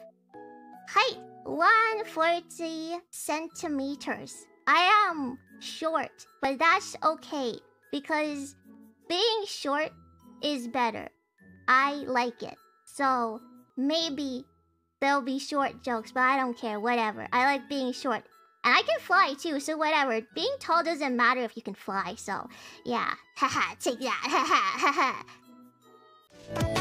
Height 140 centimeters. I am short, but that's okay because being short is better. I like it. So maybe there'll be short jokes, but I don't care. Whatever. I like being short. And I can fly too, so whatever. Being tall doesn't matter if you can fly, so yeah. Haha, take that. Haha, haha.